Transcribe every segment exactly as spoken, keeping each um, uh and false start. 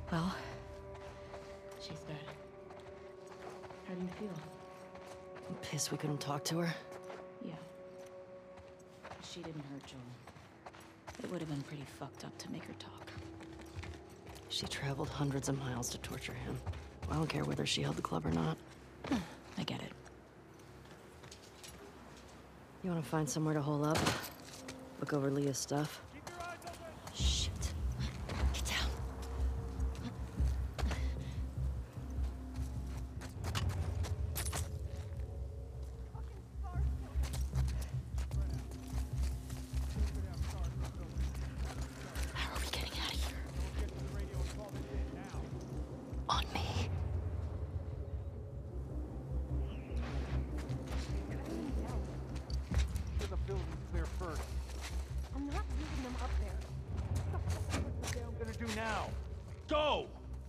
Well? She's dead. How do you feel? I'm pissed we couldn't talk to her. Yeah. She didn't hurt Joel. It would have been pretty fucked up to make her talk. She traveled hundreds of miles to torture him. I don't care whether she held the club or not. I get it. You want to find somewhere to hole up? Look over Leah's stuff? Shit. Get down. How are we getting out of here? On me. The building clear first. I'm not leaving them up there. What the fuck are What I'm gonna do now? Go!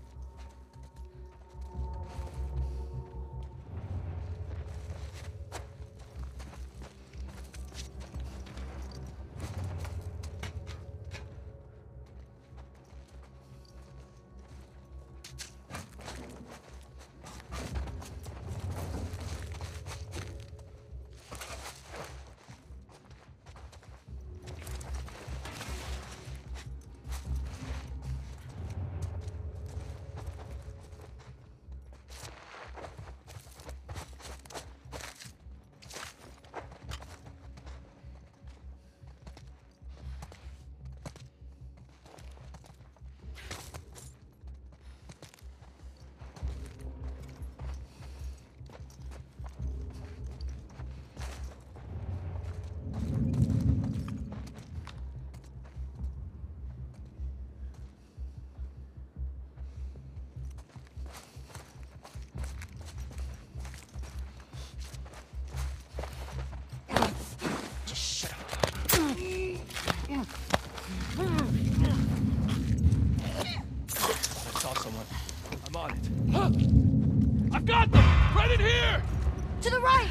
I saw someone. I'm on it. I've got them! Right in here! To the right!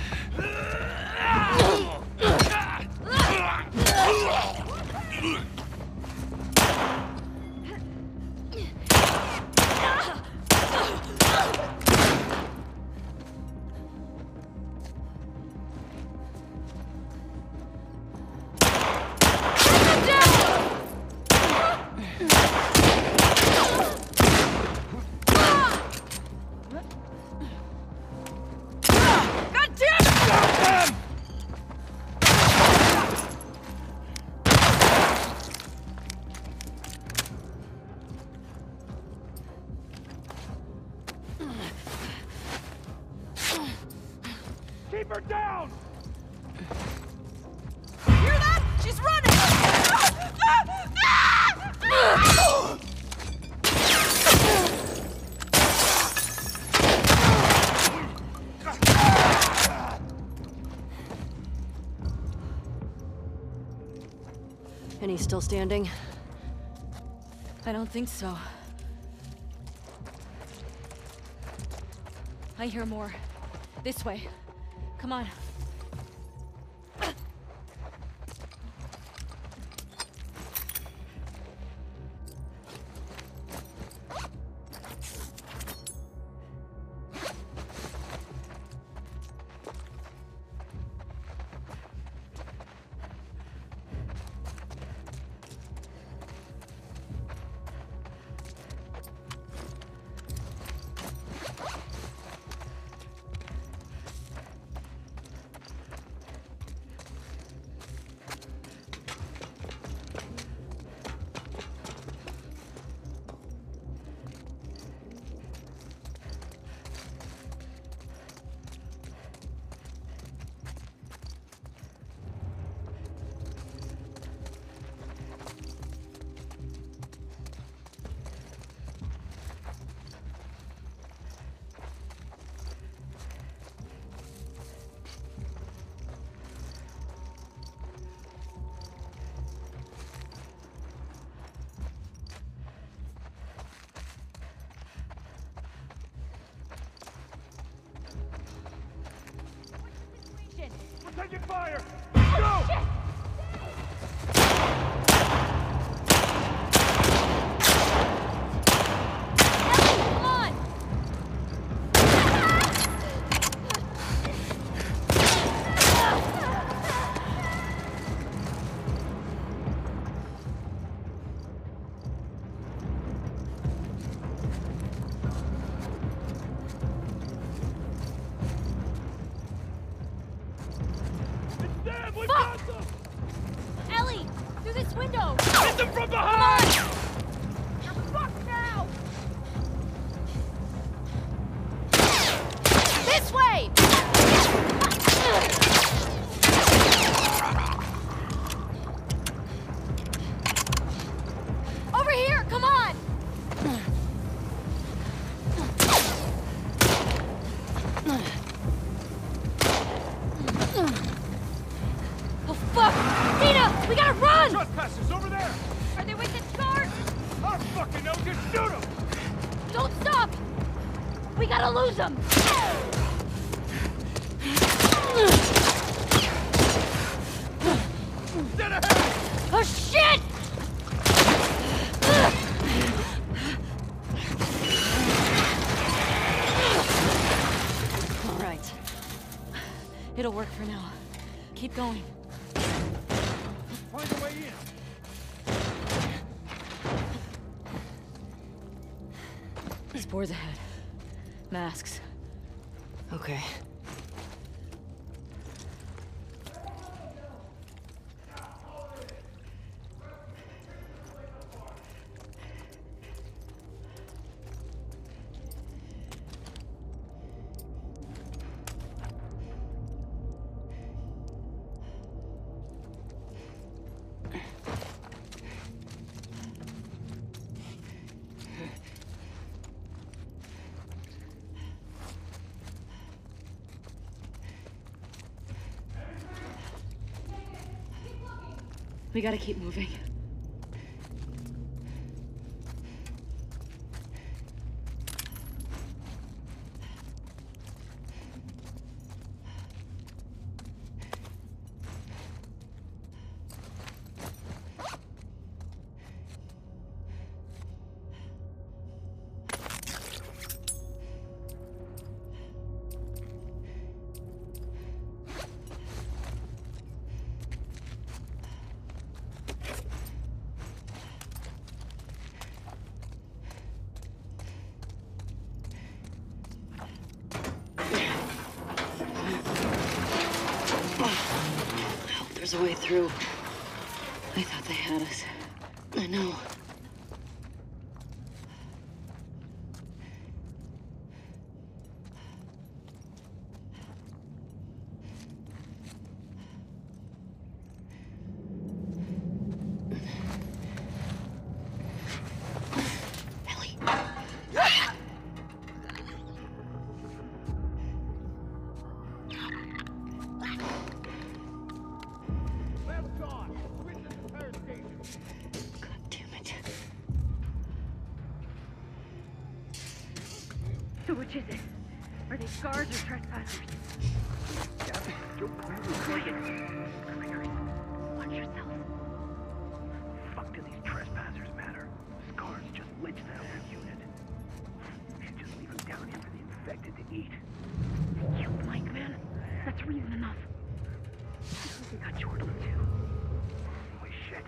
Keep her down! Hear that? She's running! And he's still standing? I don't think so. I hear more. This way. Come on. this window! Hit them from behind! You're fucked now! This way! Over here, come on! Oh fuck! Nina! We gotta run! Trespassers over there! Are they with the guards? I don't fucking know, just shoot them! Don't stop! We gotta lose them! Dead ahead! Oh shit! All right. It'll work for now. Keep going. Find a way in! Spores ahead. Masks. Okay. We gotta keep moving. There's a way through. I thought they had us. I know. Ellie. God damn it. So which is it? Are they guards or trespassers? Watch yourself. Fuck do these trespassers matter? Scars just lynched that whole unit. We should just leave them down here for the infected to eat. They killed Mike, man. That's reason enough. I hope they got Jordan too. Holy shit.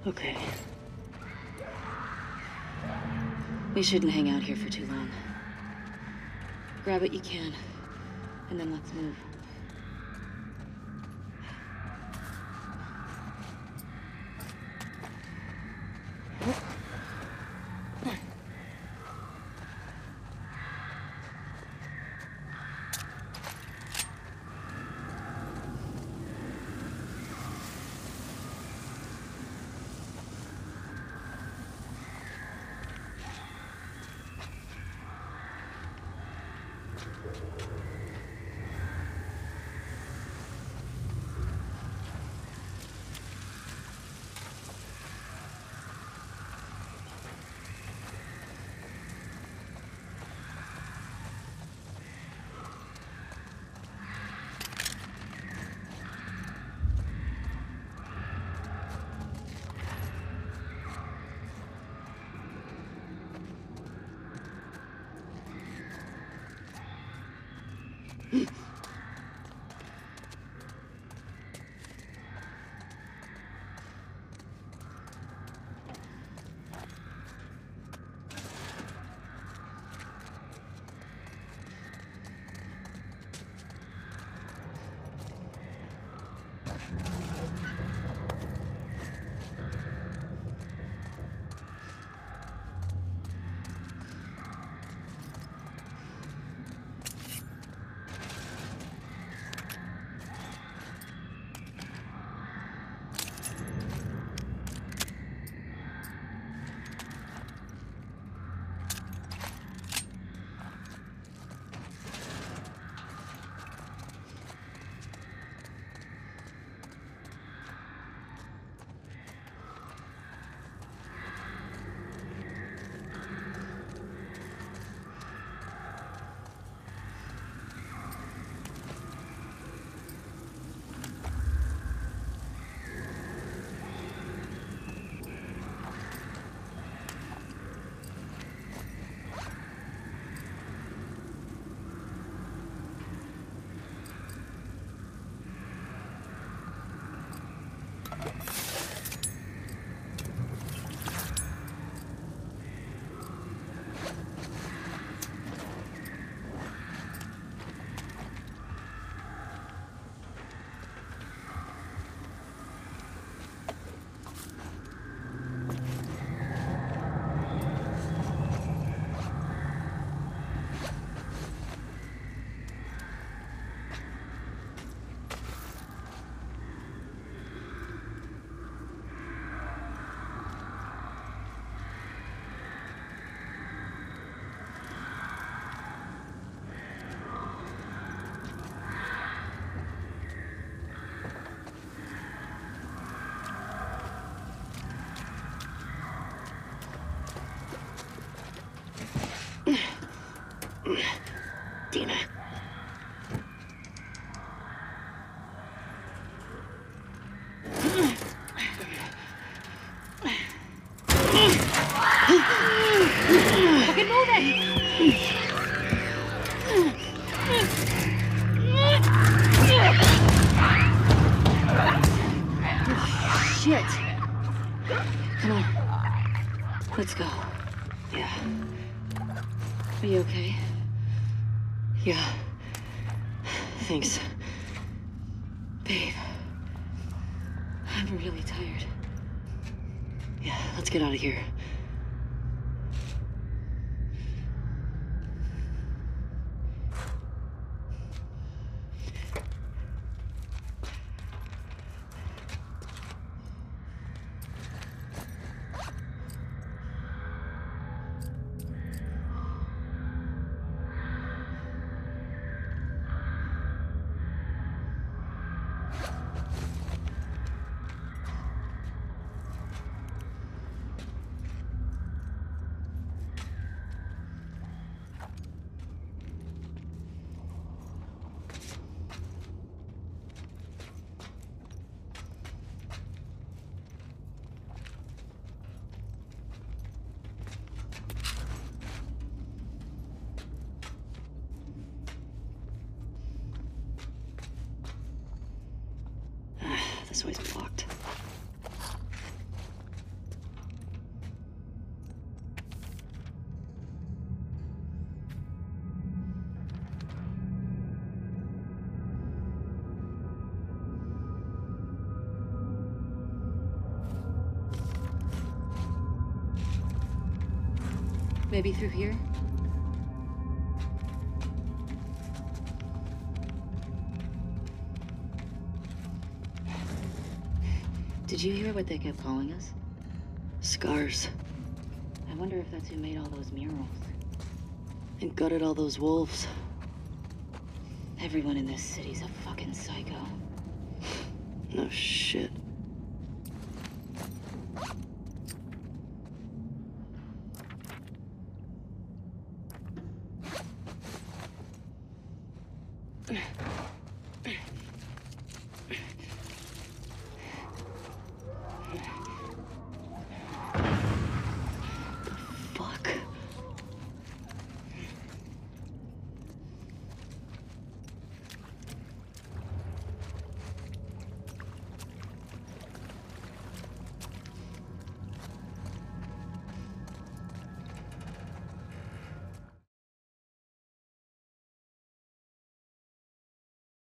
Okay. We shouldn't hang out here for too long. Grab what you can, and then let's move. Dina. Fucking move it! Shit! Come on. Let's go. Yeah. Are you okay? Yeah. Thanks. Babe. I'm really tired. Yeah, let's get out of here. This way's blocked. Maybe through here? Did you hear what they kept calling us? Scars. I wonder if that's who made all those murals. And gutted all those wolves. Everyone in this city's a fucking psycho. No shit.